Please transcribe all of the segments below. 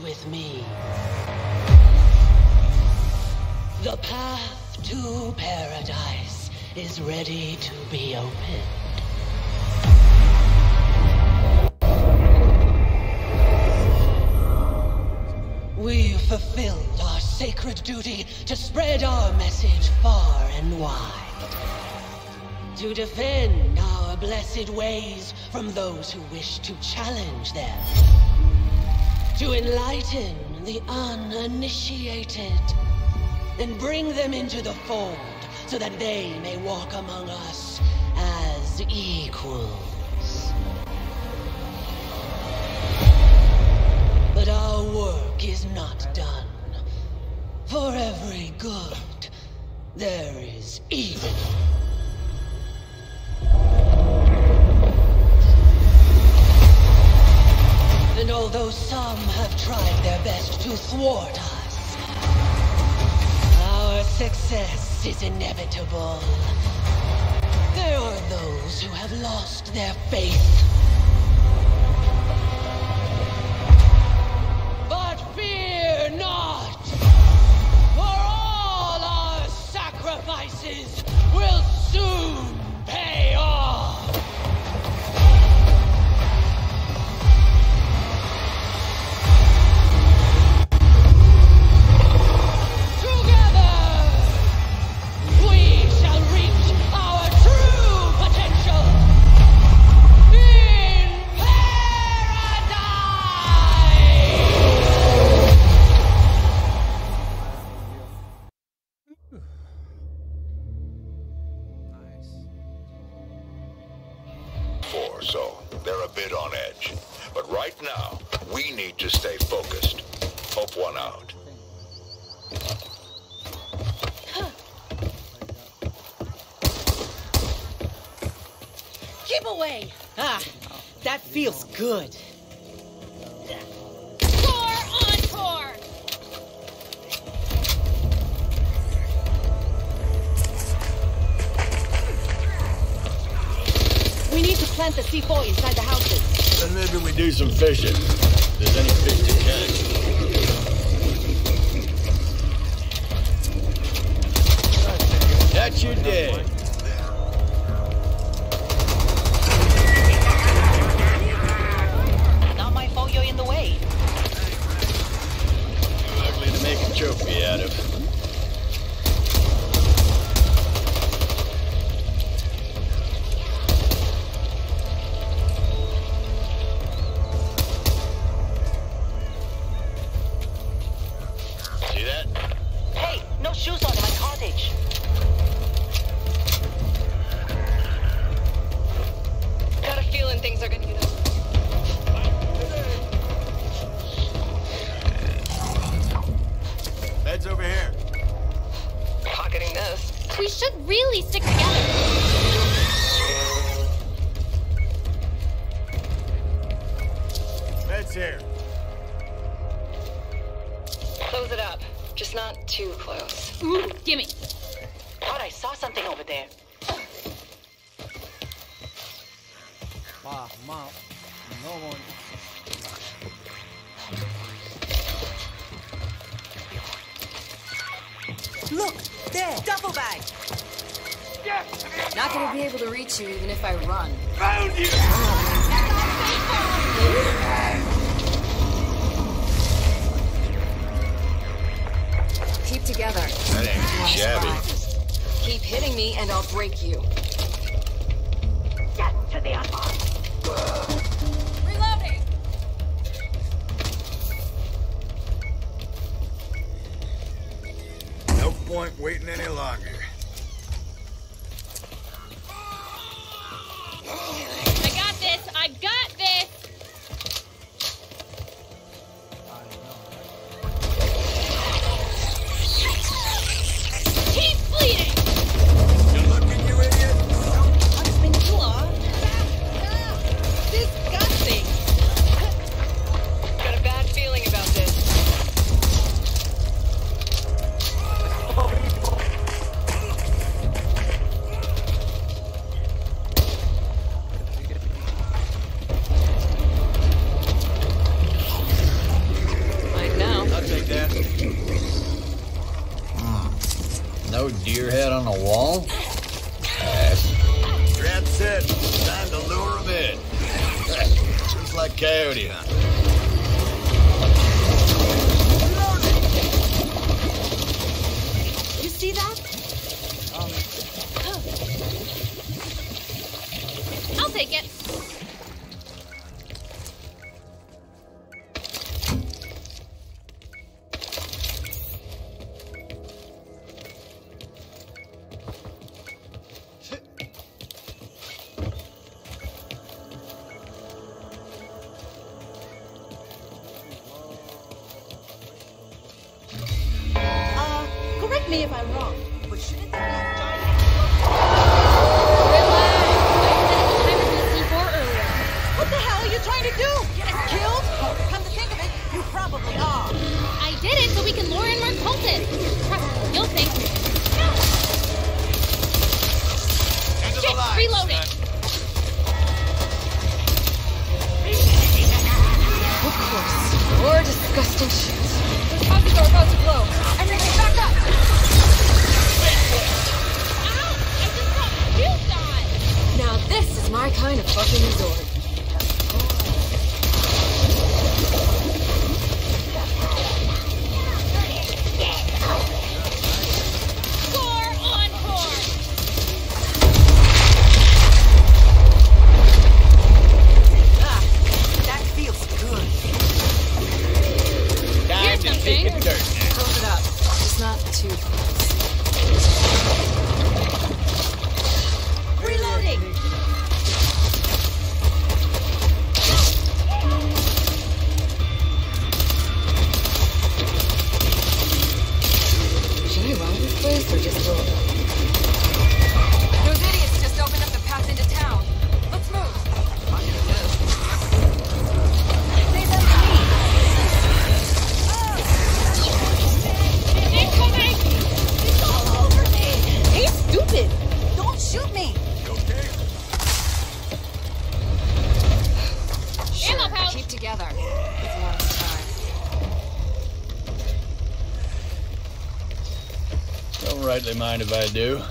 with me. The path to paradise is ready to be opened. We've fulfilled our sacred duty to spread our message far and wide. To defend our blessed ways from those who wish to challenge them. To enlighten the uninitiated. And bring them into the fold so that they may walk among us as equals. But our work is not done. For every good, there is evil. And although some have tried their best to thwart us, our success is inevitable. There are those who have lost their faith. But fear not, for all our sacrifices will soon pay off. So they're a bit on edge. But right now, we need to stay focused. Hope one out. Keep away! Ah, that feels good. Tor on Tor! We need to plant the C4 inside the houses. Then maybe we do some fishing. If there's any fish to catch. That you did. Not my fault you're in the way. Ugly to make a trophy out of. Shoes on in my cottage. Got a feeling things are gonna get up. Bed's over here. Pocketing this. We should really stick together. Bed's here. Close it up. Just not too close. Ooh, gimme. Thought I saw something over there. Look, there, duffel bag. Not gonna be able to reach you even if I run. Found you! Keep together. That ain't too shabby. Keep hitting me and I'll break you. Get to the upper. Reloading. No point waiting any longer. I got this. I got this. He's bleeding. Good looking, you idiot. Disgusting. Got a bad feeling about this. on the wall? That's it. Time to lure him in. Just like coyote hunting. You see that? I'll take it. Correct me if I'm wrong, but shouldn't there be a giant... What the hell are you trying to do? Get us killed? Come to think of it, you probably are. I did it so we can lure in more cultists. Trust me, you'll thank me. End of Shit, the line, reloading. son. Of course. More disgusting shit. Those houses are about to blow. Everything back up! Ow! I just got puked on! Now this is my kind of fucking resort. Score encore! That feels good. Here's something. Close it up. Just not too close. Reloading! Should I run this place or just go? Those idiots just opened up the path into town. Let's move. It's coming! It's all over me! Hey, stupid! Don't shoot me! Okay. Ammo pouch! Keep together. It's a lot of time. Don't rightly mind if I do.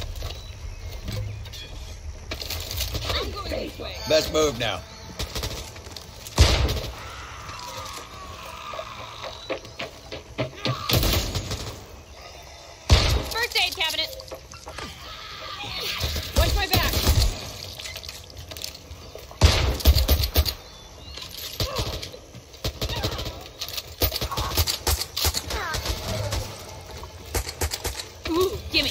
I'm going this way. Best move now. First aid cabinet. Watch my back. Ooh, gimme.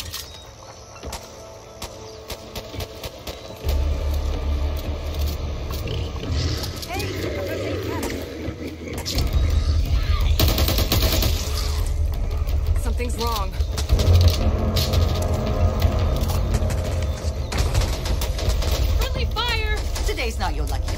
Something's wrong. Friendly fire. Today's not your lucky day.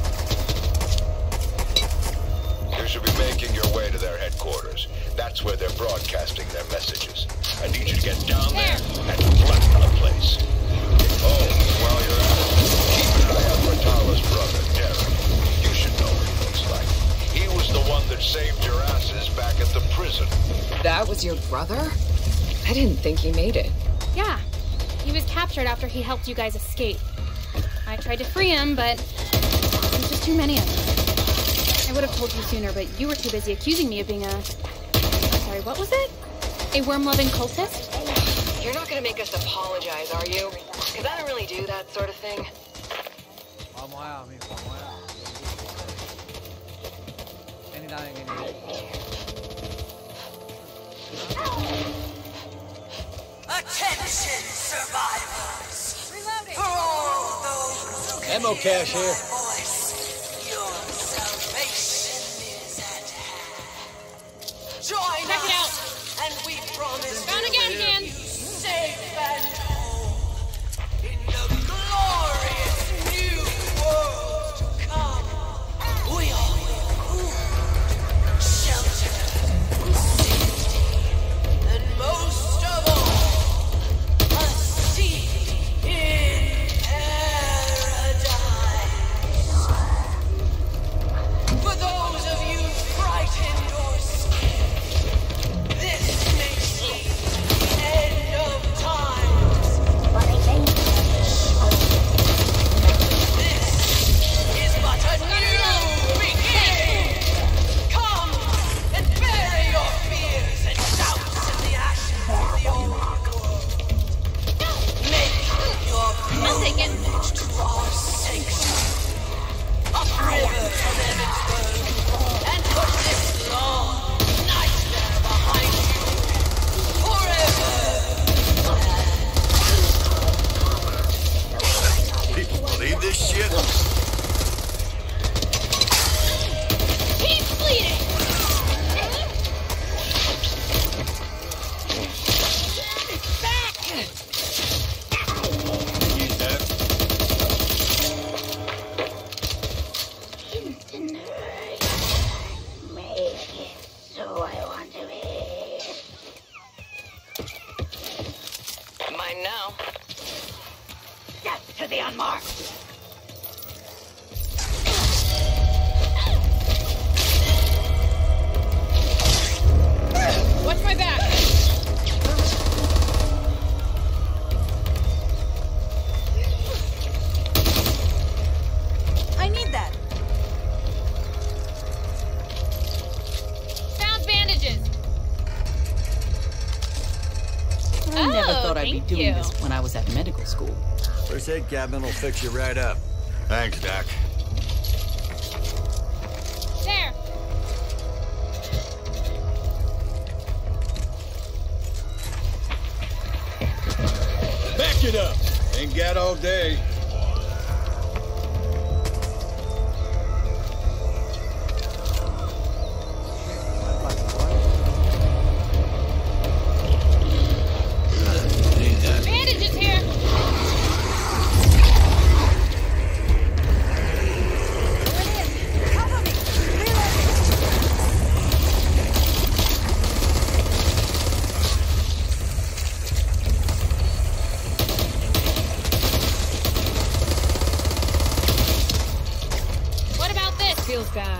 You should be making your way to their headquarters. That's where they're broadcasting their messages. I need you to get down there and flatten the place. Oh, while you're at it, keep an eye out for Tala's brother, Derek. You should know what he looks like. He was the one that saved your asses back at the prison. That was your brother? I didn't think he made it. Yeah. He was captured after he helped you guys escape. I tried to free him, but there's just too many of them. I would have told you sooner, but you were too busy accusing me of being a... Sorry, what was it? A worm-loving cultist? You're not gonna make us apologize, are you? Because I don't really do that sort of thing. Attention, survivors! For all those who can Ammo cache hear my here. voice, your salvation is at hand. Join Check it out. us, and we promise Found to again, keep Dan. you safe and whole in the glorious new world to come. We all will food, shelter, safety, and most of all, a seat in paradise. march to our sanctuary, upriver from Emmitsburg, and put this long nightmare behind you forever. People believe this shit? He's bleeding! Mine now. Death to the unmarked. Watch my back! I need that. Found bandages! I never Oh, thought I'd be thank doing you. this when I was at medical school. First aid cabinet will fix you right up. Thanks, Doc. There! Back it up. Ain't got all day. Bandages here! Cover me. What about this? Feels bad.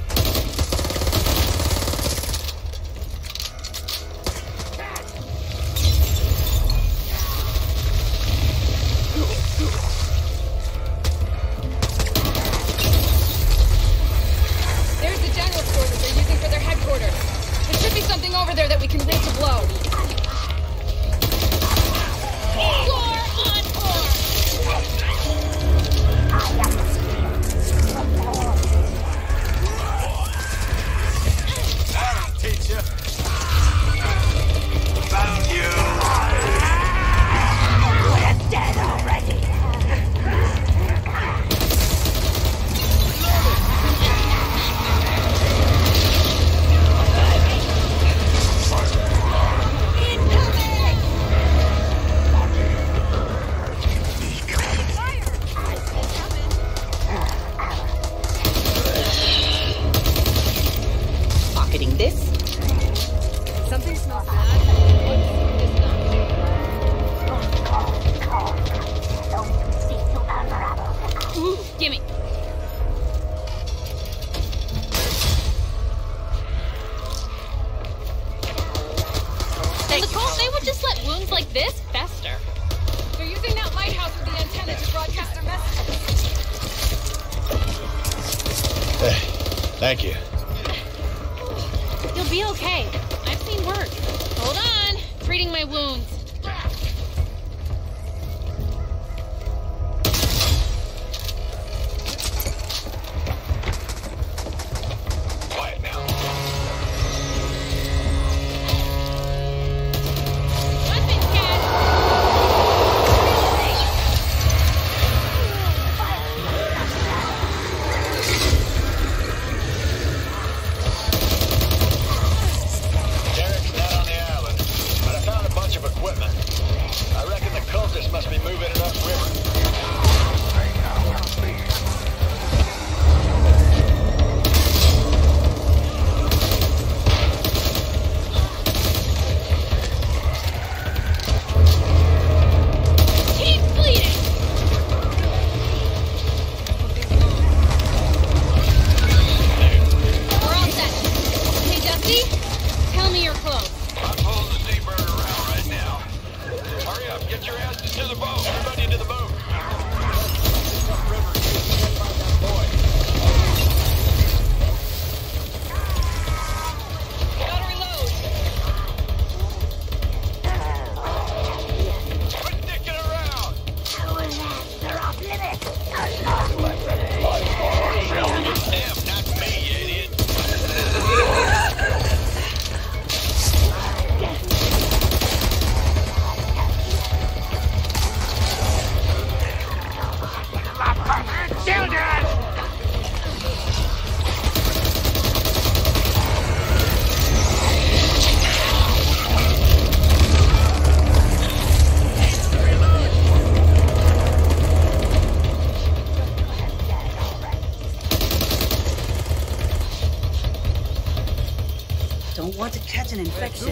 There's the general store that they're using for their headquarters. There should be something over there that we can roll to blow. Floor on floor! That'll teach you. Found you. We're dead already. Pocketing this. Something smells bad. Ooh, gimme. In the cult, they would just let wounds like this fester. They're using that lighthouse with the antenna to broadcast their messages. Hey, thank you. You'll be okay. I've seen worse. Hold on. Treating my wounds. Quiet now. Weapons cache. Derek's not on the island, but I found a bunch of equipment Damn, not me, you idiot. Don't want to catch an infection.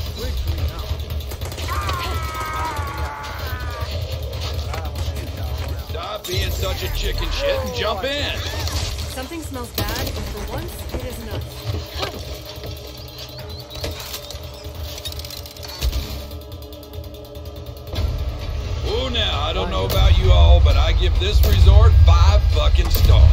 Stop being such a chicken shit and jump in. Something smells bad, and for once, it is not. Oh, now, I don't know about you all, but I give this resort 5 fucking stars.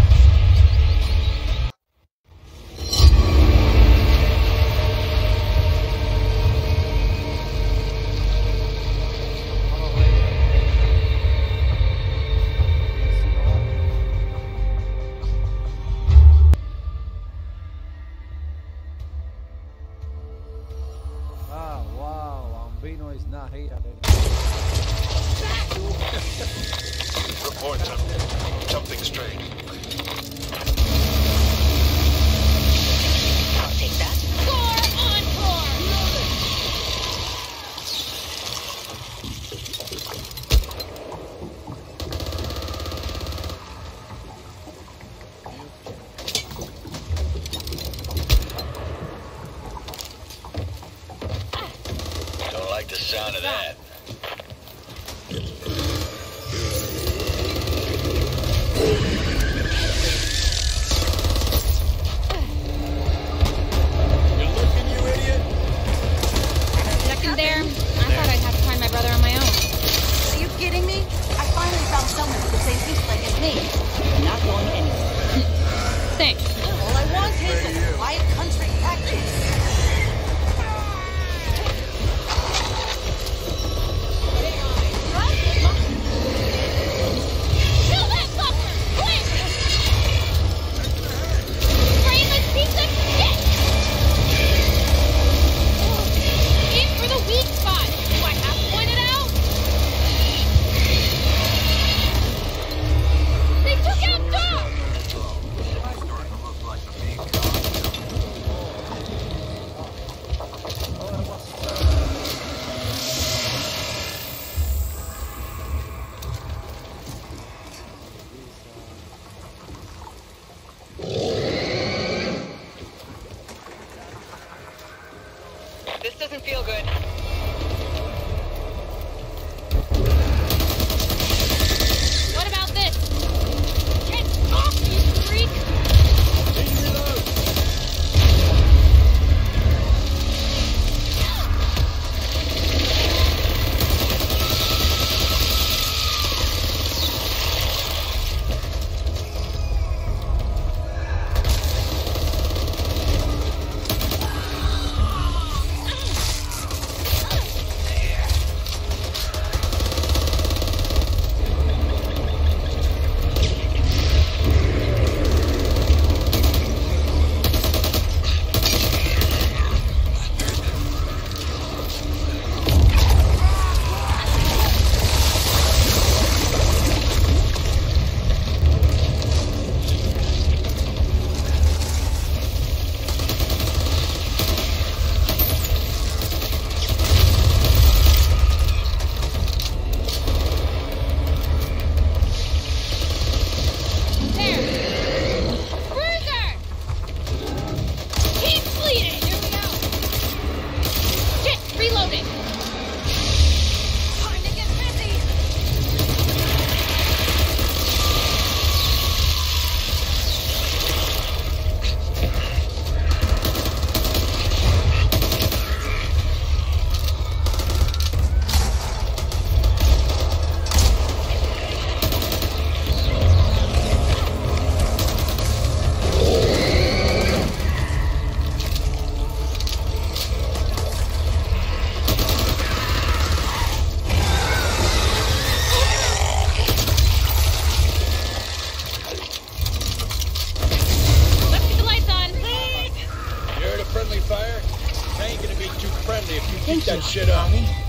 Ah, wow, Bambino is not here. Report something strange. I'll take that. Score encore! Don't like the sound of that. Good looking, you idiot. Second there, I thought I'd have to find my brother on my own. Are you kidding me? I finally found someone with the same intellect as me. Not going anywhere. Thanks. All I want is a quiet country practice. that shit up.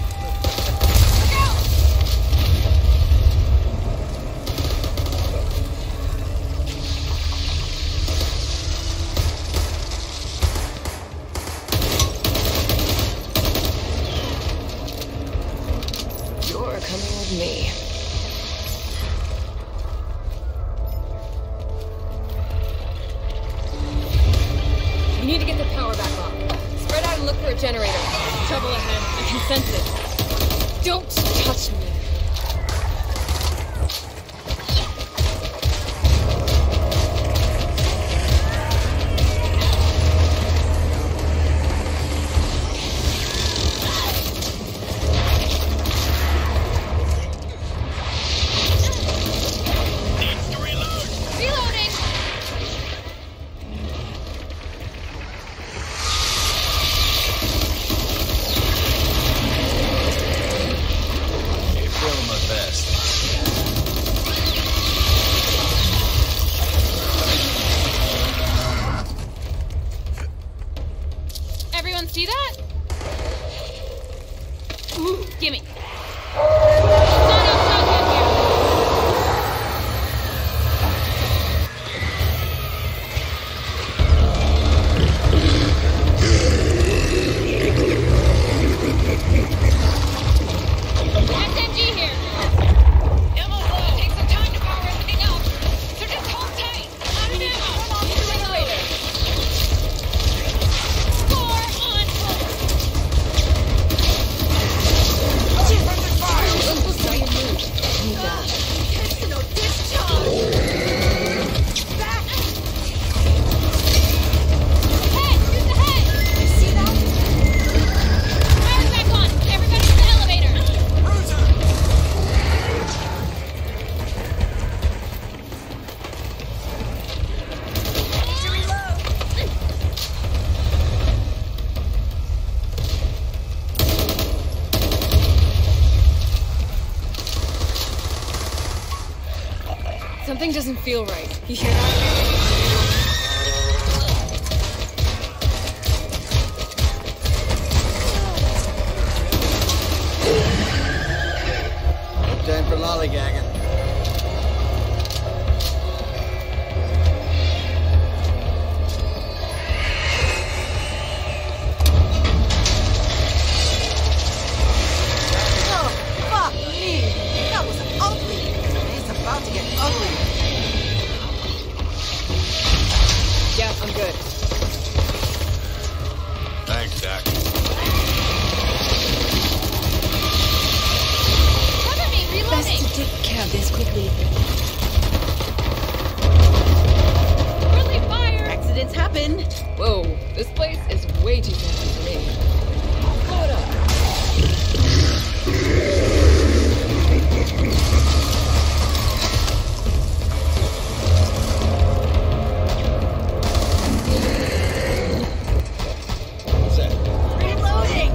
You're coming with me. We need to get the power back on. Spread out and look for a generator. Trouble ahead. I can sense it. Don't touch me. Everyone see that? Ooh, gimme. Not a shotgun here. SMG here. Ammo's low. Take some time to power everything up. So just hold tight. Out of ammo. Run off the generator. Score on hold. Fire! This was not a move. Personal discharge! Back! Head! Shoot the head! You see that? Fire's back on! Everybody to the elevator! To reload! Something doesn't feel right. You hear that? Time for lollygagging. Oh, fuck me! That was ugly! It's about to get ugly! Yeah, I'm good. Thanks, Doc. Cover me! Reloading! Best to take care of this quickly. Friendly fire! Accidents happen. Whoa, this place is way too fancy for me. Blow it up. What's that? Reloading!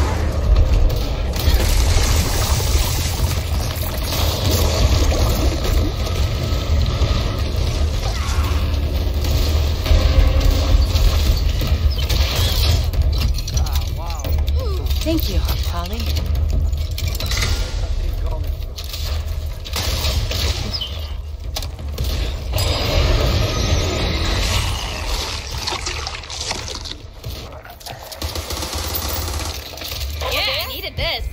Thank you, Polly. Yeah, I needed this.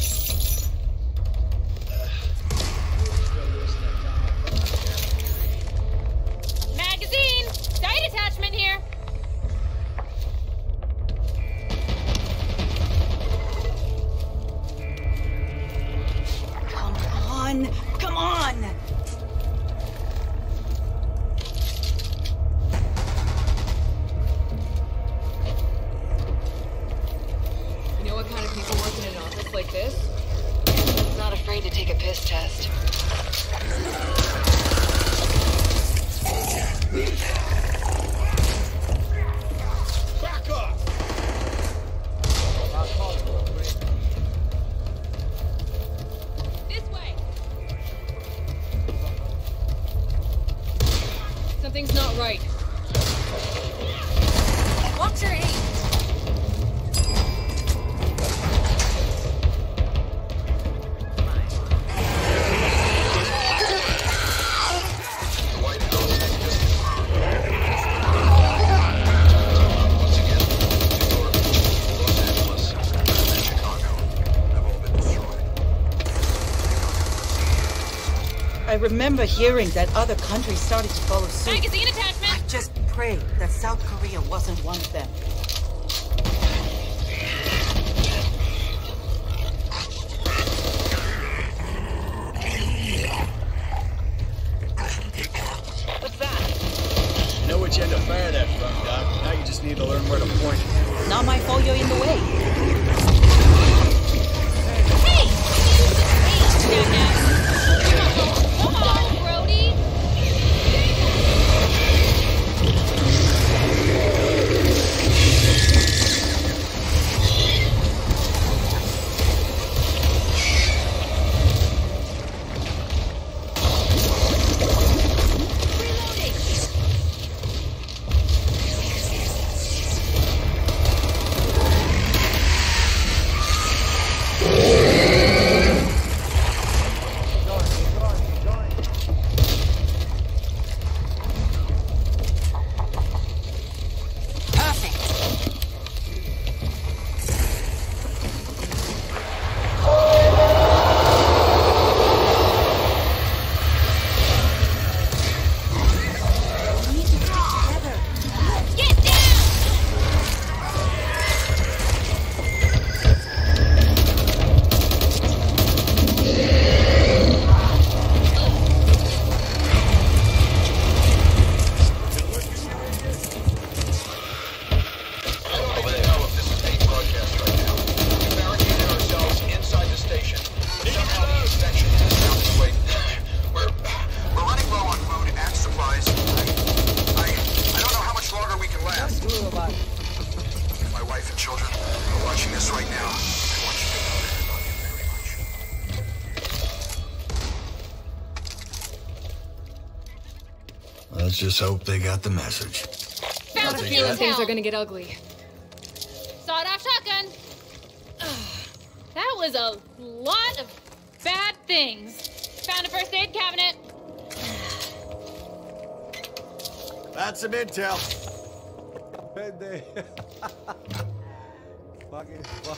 Magazine! Sight attachment here! Come on! Come on! You know what kind of people work in an office like this? Not afraid to take a piss test. Back off! This way! Something's not right. Watch your aim! I remember hearing that other countries started to follow suit. Magazine attachment! I just pray that South Korea wasn't one of them. What's that? You know what you had to fire that from, Doc. Now you just need to learn where to point it. Not my fault you're in the way. Hey! Jackass! Come on, Brody! Let's just hope they got the message. Found the Feeling things are gonna get ugly. Sawed-off shotgun. That was a lot of bad things. Found a first aid cabinet. That's some intel. Bad day. Fucking fuck.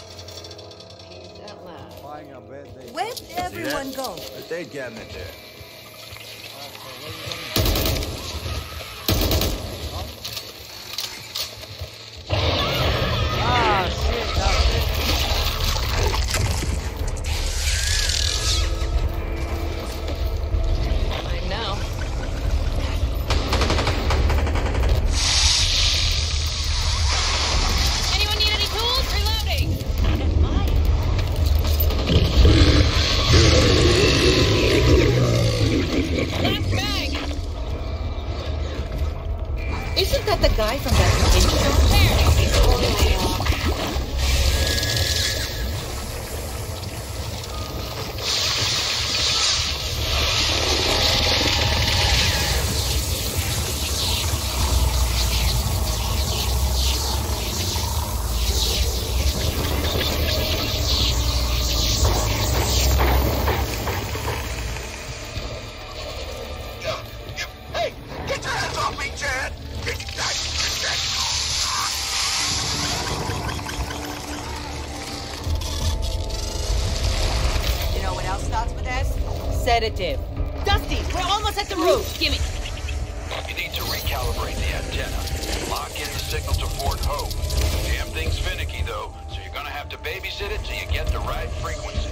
Buying a bad day. Where'd everyone go? The aid cabinet there. Ah, shit, that's it. I know. Anyone need any tools? Reloading. Last bag. Isn't that the guy from that convention? Hey, get your hands off me, Chad! You know what else starts with S? Sedative. Dusty, we're almost at the roof. Gimme. You need to recalibrate the antenna. Lock in the signal to Fort Hope. Damn thing's finicky, though, so you're gonna have to babysit it till you get the right frequency.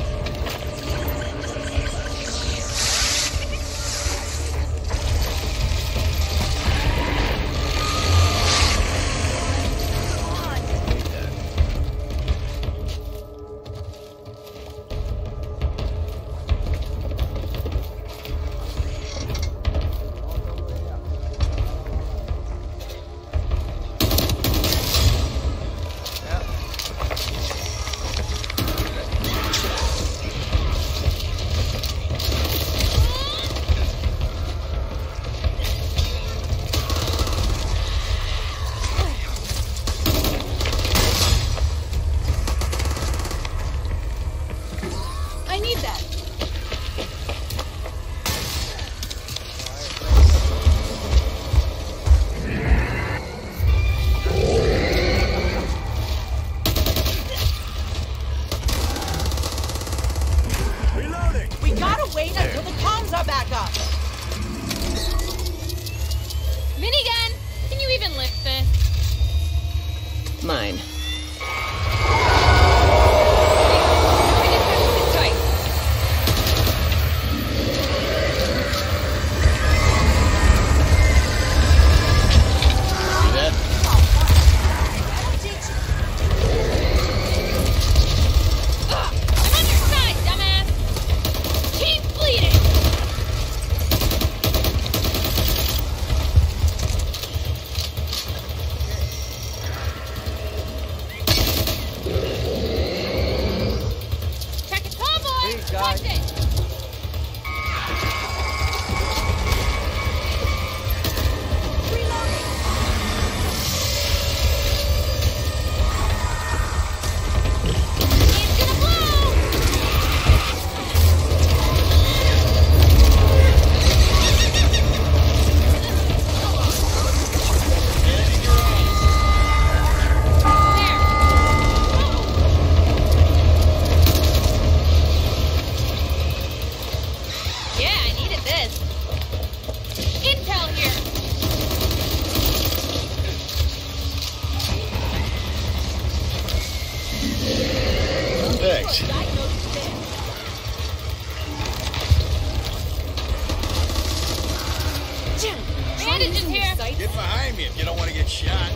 bandages here. Get behind me if you don't want to get shot.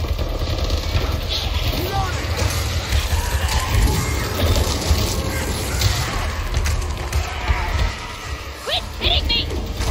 Quit hitting me!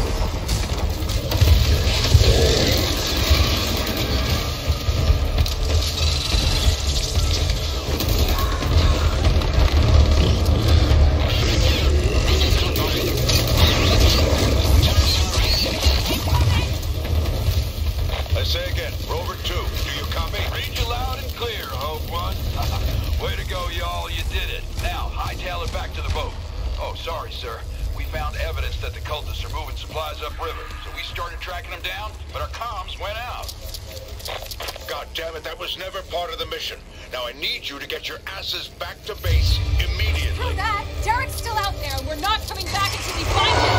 I say again, Rover 2, do you copy? Read you loud and clear, Hope One. Way to go, y'all. You did it. Now, hightail it back to the boat. Oh, sorry, sir. We found evidence that the cultists are moving supplies upriver, so we started tracking them down, but our comms went out. God damn it, that was never part of the mission. Now I need you to get your asses back to base immediately. Through that, Derek's still out there, and we're not coming back until we find him.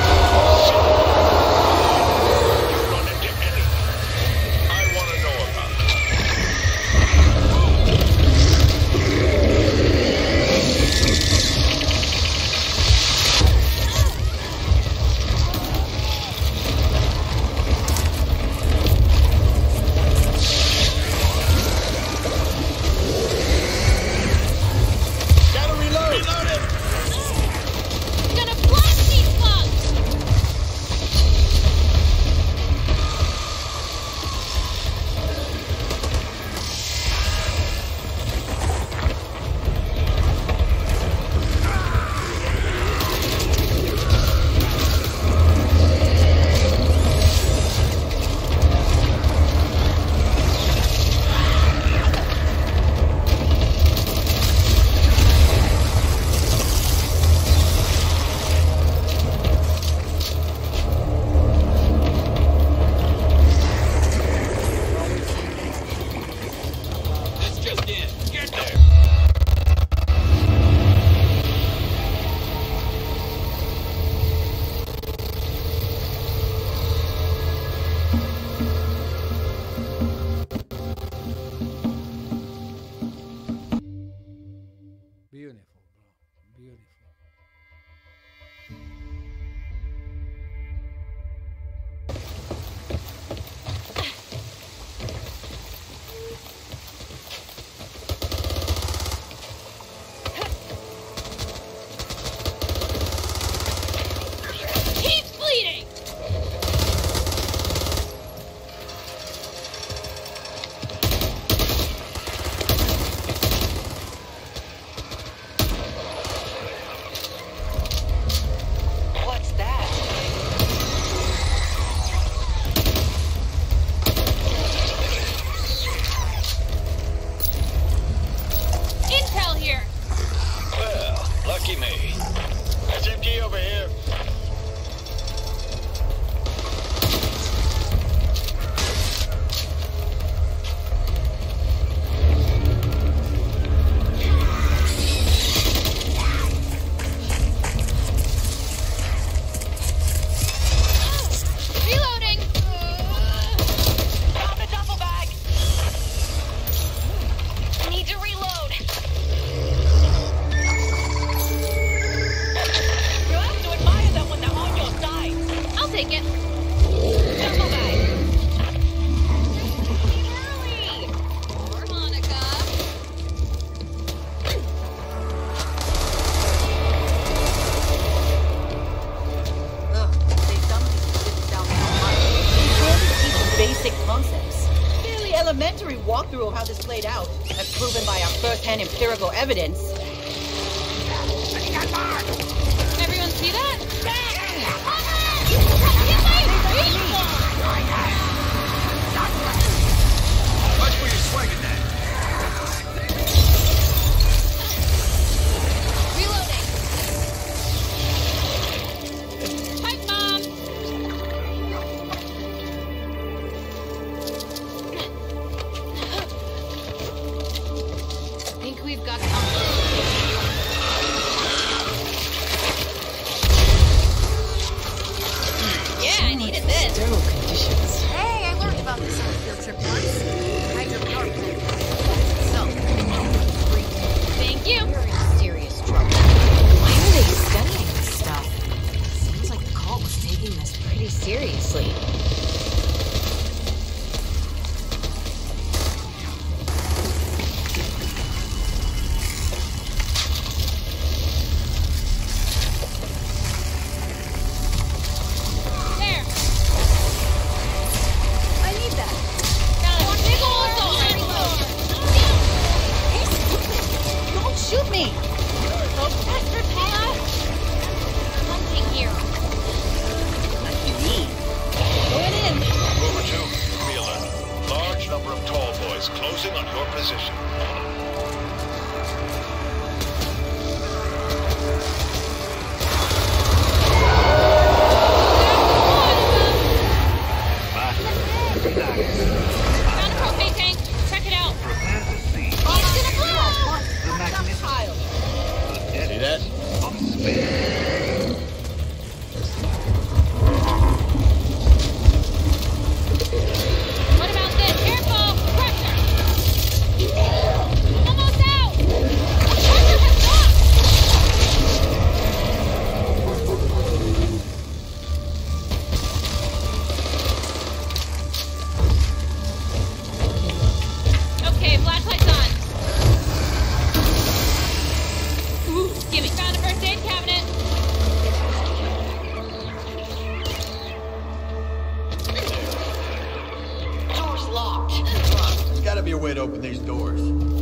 You run into anything I want to know about. Gotta reload! Reload it! I'm gonna blast these bugs! This just in. Get there. Beautiful, bro. Beautiful. He's bleeding! What's that? Intel here! Well, lucky me. SMG over here. Reloading! Found a duffel bag! Need to reload. You have to admire them when they're on your side. I'll take it. Duffel bag. Hurry! Poor Monica. They somebody sits down where to teach basic concepts. Fairly elementary walkthrough of how this played out, as proven by our first-hand empirical evidence. Everyone see that? Watch where you're swinging that. Reloading. Hi, Mom. Think we've got Yeah, I needed this. Sterile conditions. Hey, I learned about this on a field trip once. Hydropower plant. So, Thank you. you're in serious trouble. Why are they studying this stuff? Seems like the cult was taking this pretty seriously. your way to open these doors.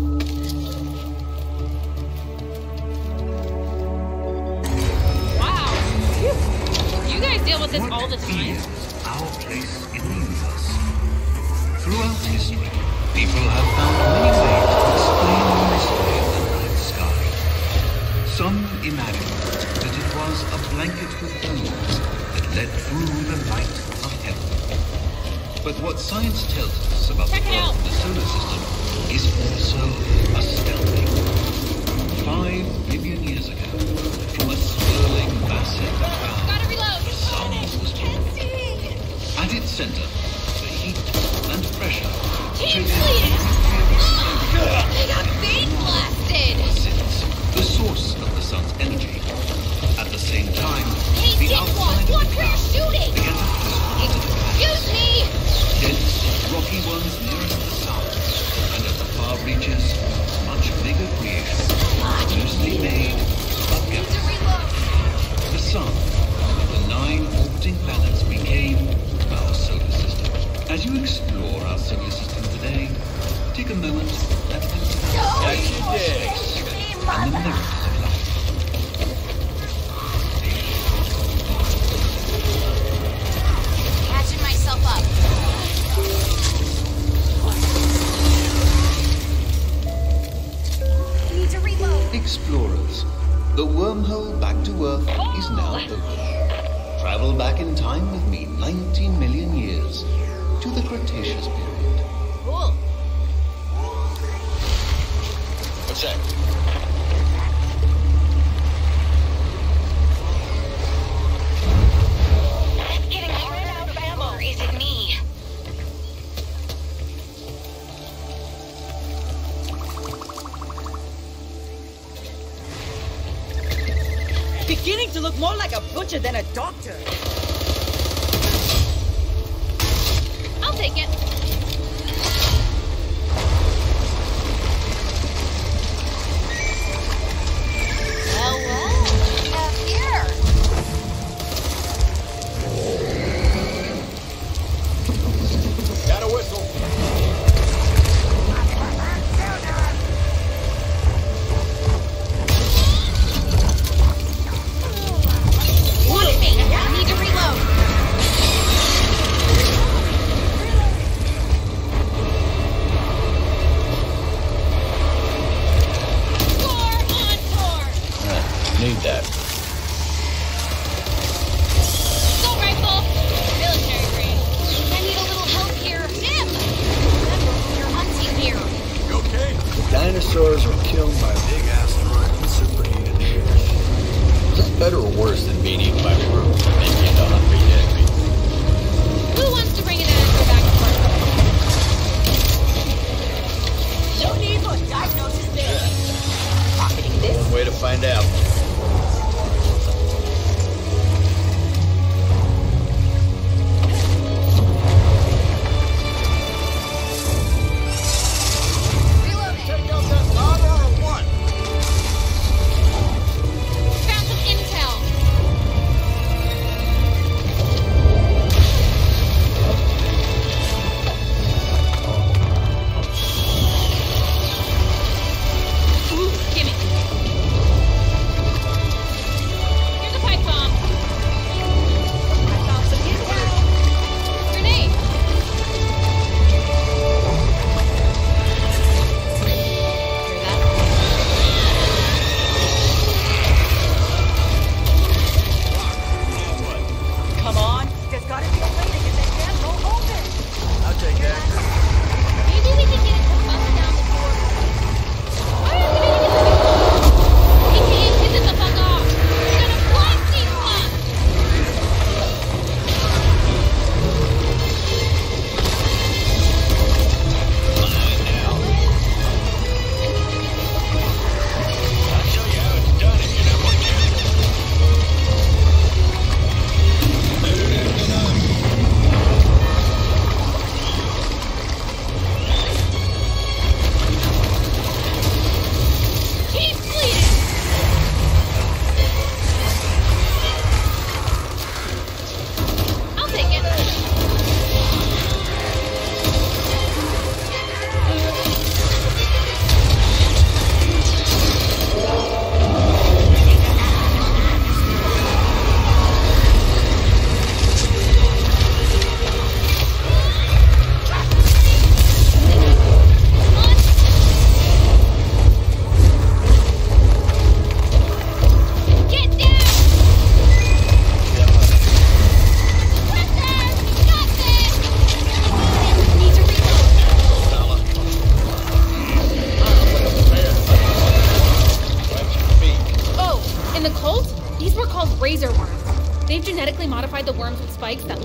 Wow. You guys deal with this all the time. Our place in the universe. Throughout history, people have found many ways to explain the mystery of the night sky. Some imagine that it was a blanket with wings that led through the light of heaven. But what science tells us about the Earth and the solar system is also astounding. 5 billion years ago, from a swirling mass in the ground, the sun was born. At its center, the heat and pressure They got face blasted! sits the source of the sun's energy. At the same time, Hey, the dickwad, outside watch of the where you're cloud shooting! began to push into the Excuse me! dense, rocky ones nearest the sun, and at the far reaches, much bigger creations, loosely made of gas. The sun, and the 9 orbiting planets became our solar system. As you explore our solar system today, take a moment and consider space and the miracles of life. Catching myself up. Need to reload. Explorers, the wormhole back to Earth is now open. Travel back in time with me 19 million years to the Cretaceous period. Cool. What's that? Getting hard out of ammo. Or is it me? Beginning to look more like a butcher than a doctor. I'll take it. Hello. Here. Got a whistle. Wanted me. Need to reload.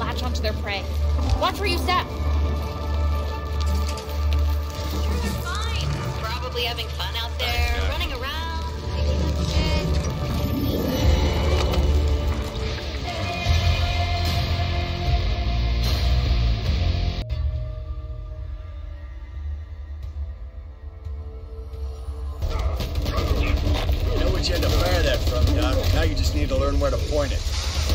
latch onto their prey. Watch where you step. You're fine. Probably having fun out there, running around, shit. You know what you had to fire that from, Doc. Now you just need to learn where to point it.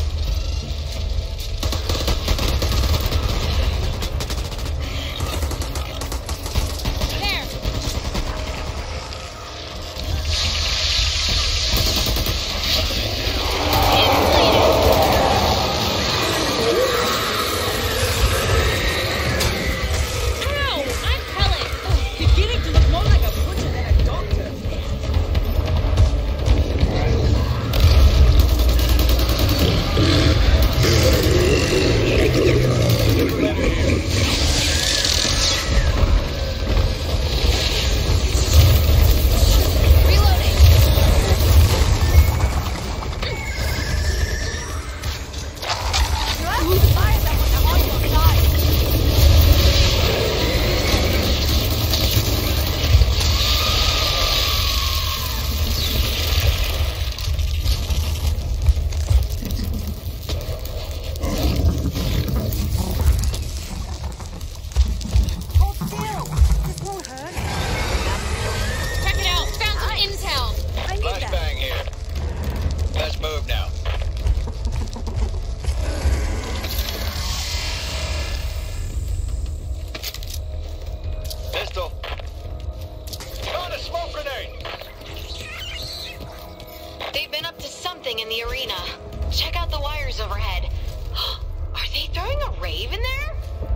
In the arena. Check out the wires overhead. Are they throwing a rave in there?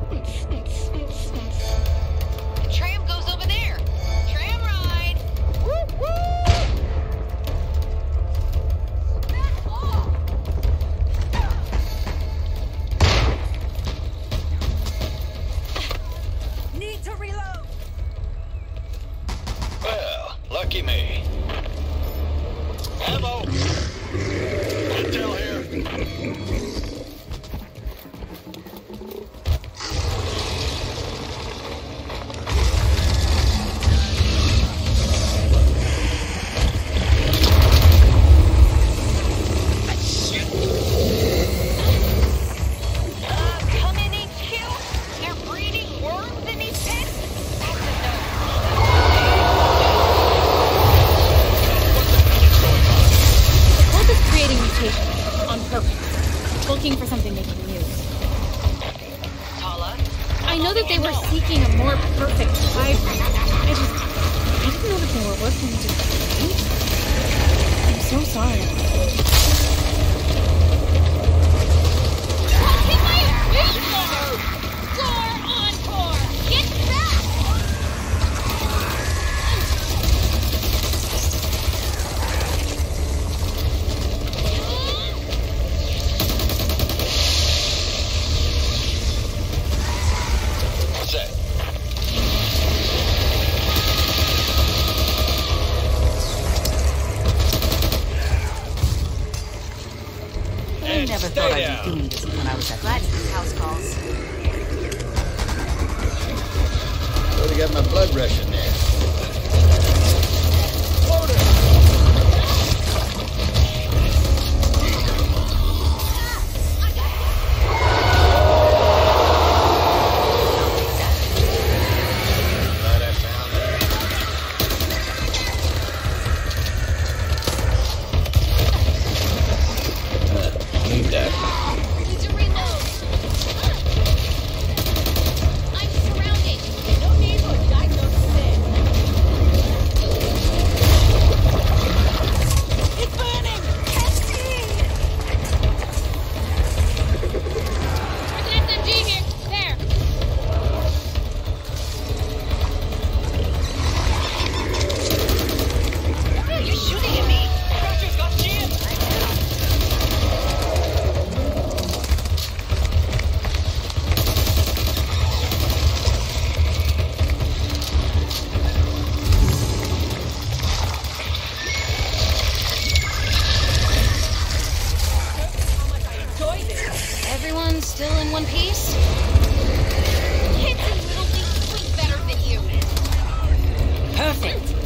The tram goes over there. Tram ride. Woo woo! Need to reload. Well, lucky me. Ammo! Intel here. Come in, HQ. They're breeding worms in these pits. Cult is creating mutations on purpose, looking for something they can use. Tala? I know that they were seeking a more perfect hybrid. I didn't know that they were working to create. I'm so sorry. Hit my speedboat! Floor encore! Get back! What's that? I never thought I'd be doing this when I was at Gladys' house calls. Already got my blood rushing there. Glad I found that. Need that. Need to reload. I'm surrounded. No need for diagnosis. one piece? Kids in Little League sleep better than you. Perfect.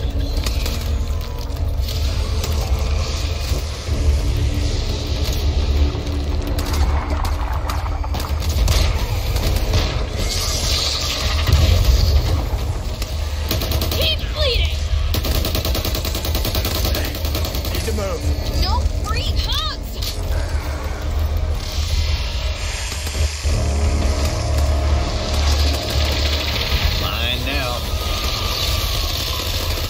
Keep bleeding! Need to move. No free hugs! Mine now.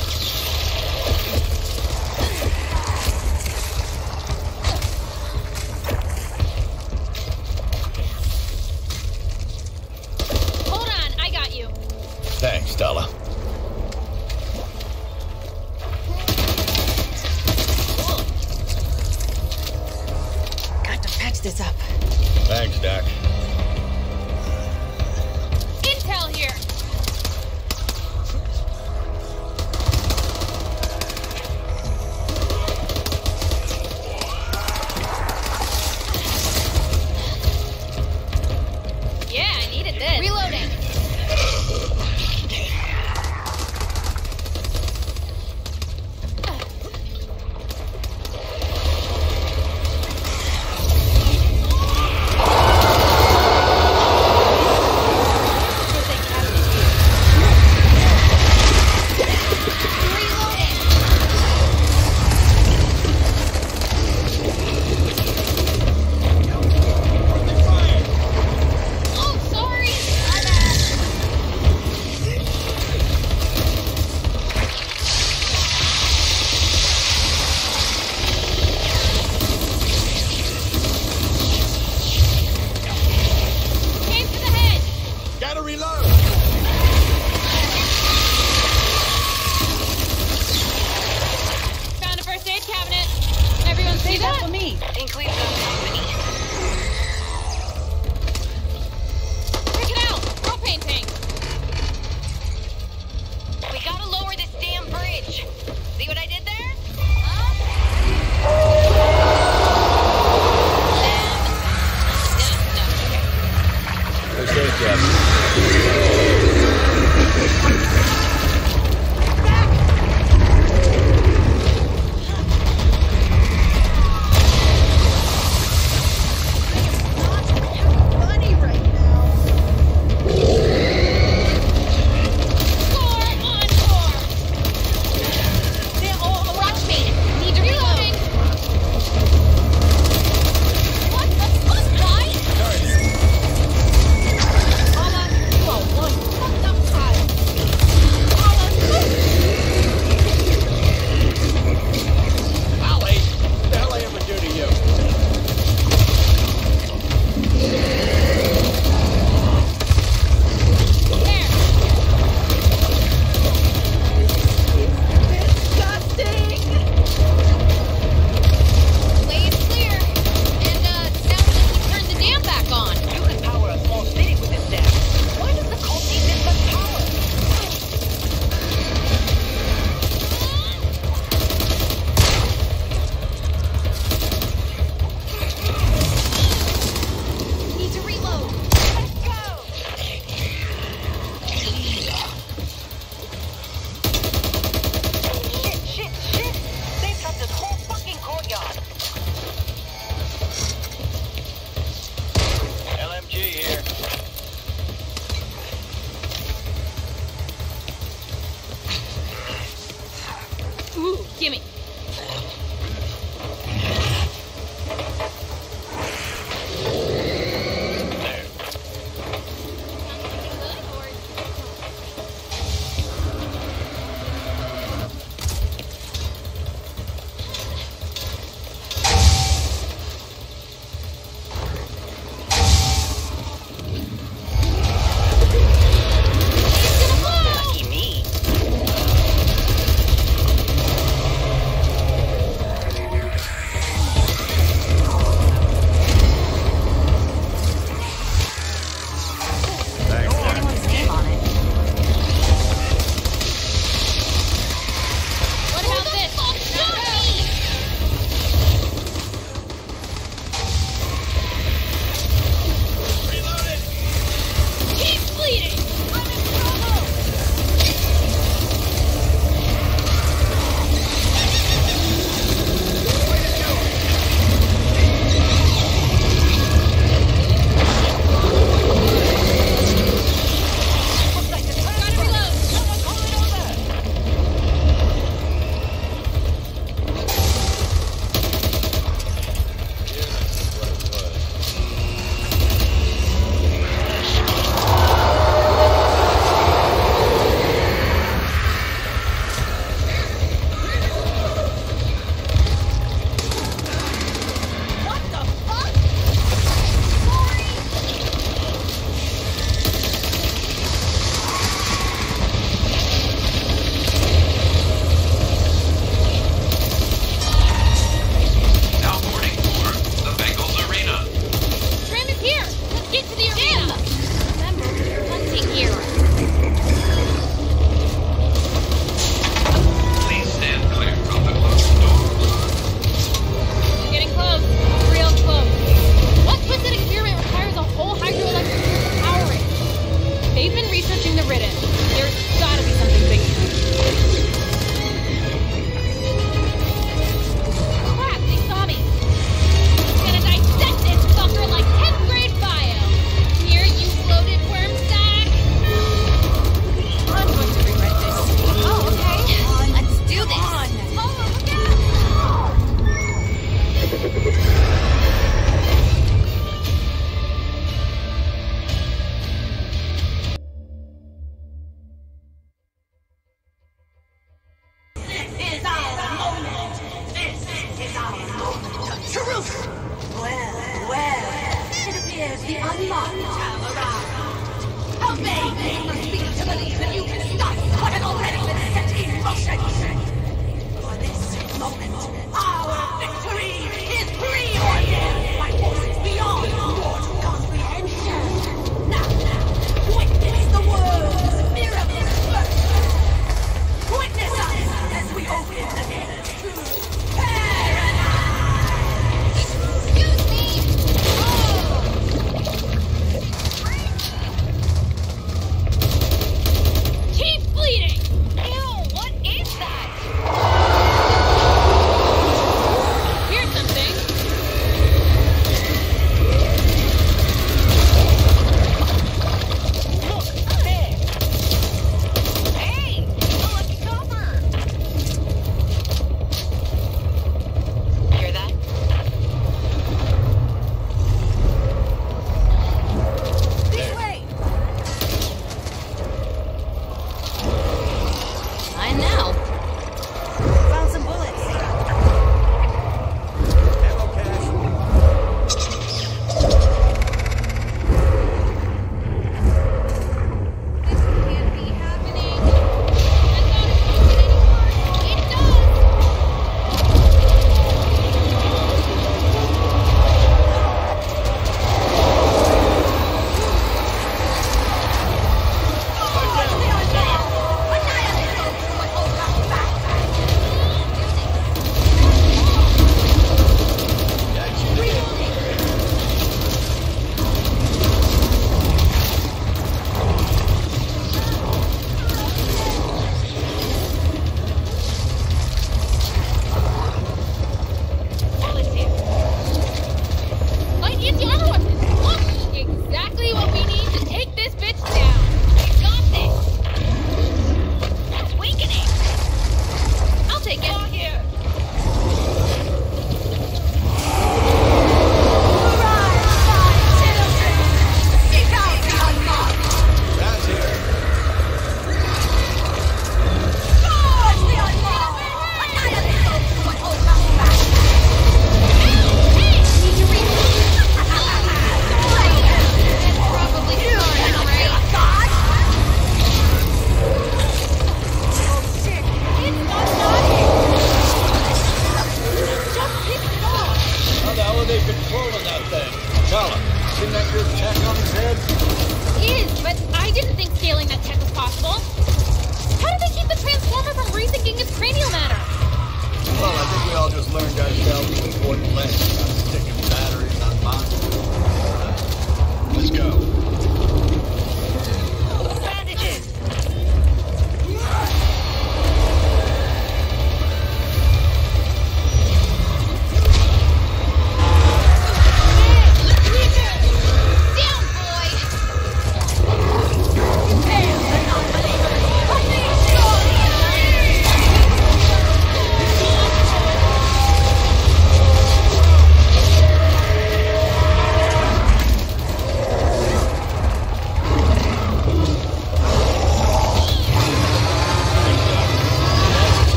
faith. You must be to believe that you can stop what has already been set in motion. For this moment, our victory is preordained by forces beyond mortal comprehension. Now, witness the world's miracles first. Witness us as we open the gate to paradise. Excuse me! Keep bleeding! Ew, what is that? Here's something.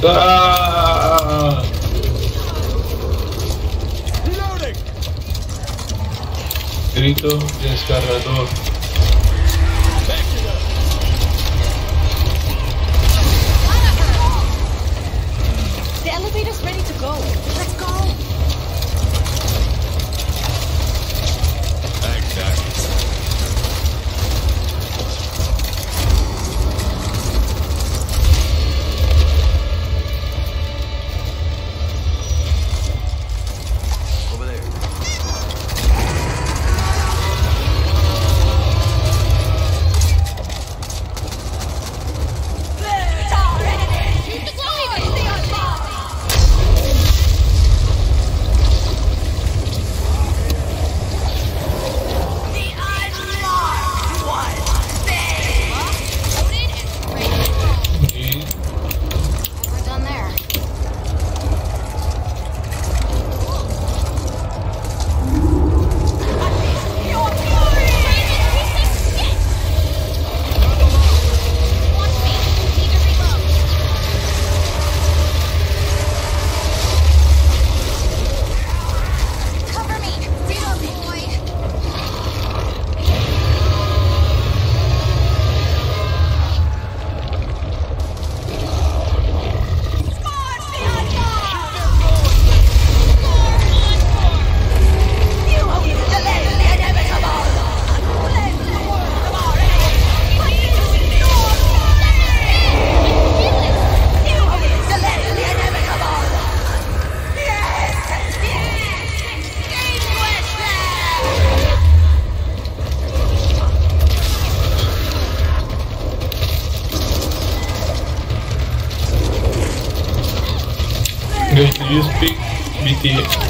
¡Ah! Grito desgarrador. The elevator's ready to go. Let's go. Thanks, Doc. Guys, do you speak BT?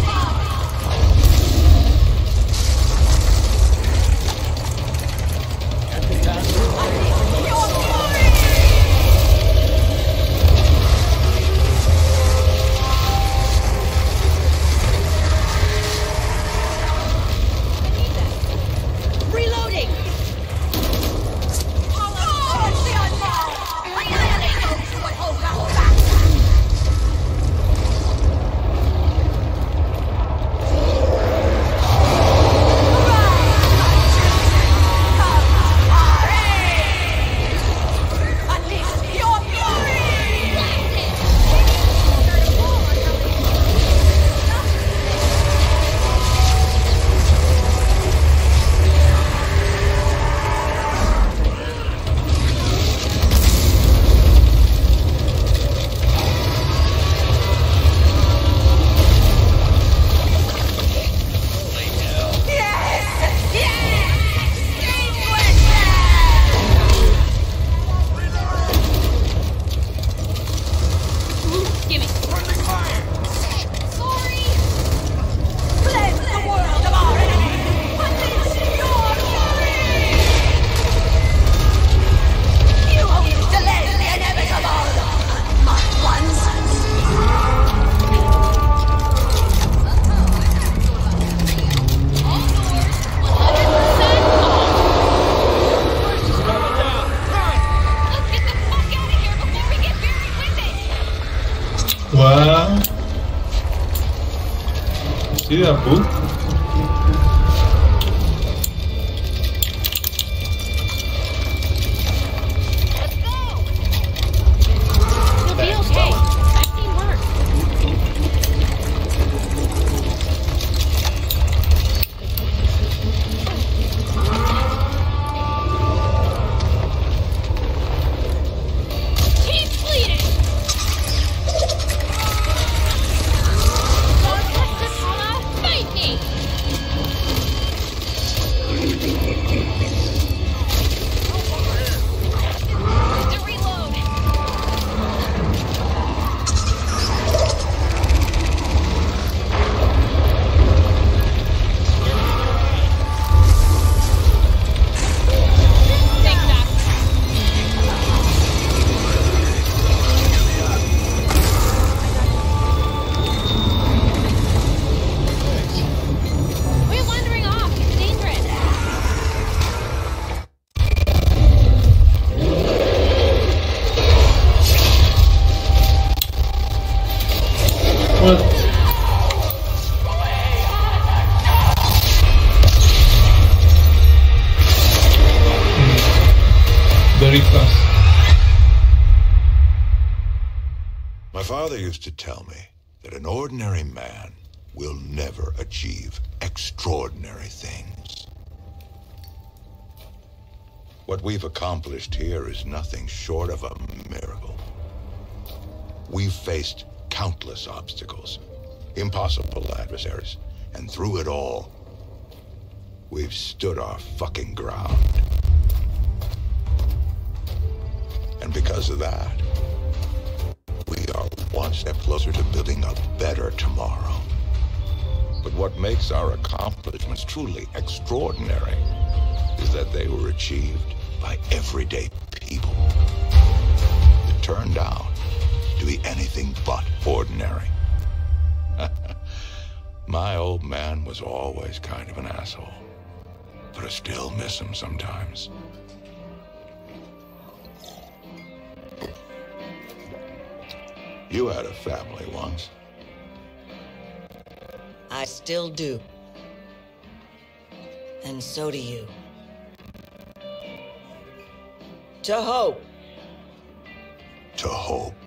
Wow. See that book? You'll be okay. I've seen worse. He's bleeding! Fight me! very fast. My father used to tell me that an ordinary man will never achieve extraordinary things. What we've accomplished here is nothing short of a miracle. We've faced countless obstacles, impossible adversaries, and through it all, we've stood our fucking ground. And because of that, we are one step closer to building a better tomorrow. But what makes our accomplishments truly extraordinary is that they were achieved by everyday people. It turned out to be anything but ordinary. My old man was always kind of an asshole, but I still miss him sometimes. You had a family once. I still do. And so do you. To hope. To hope.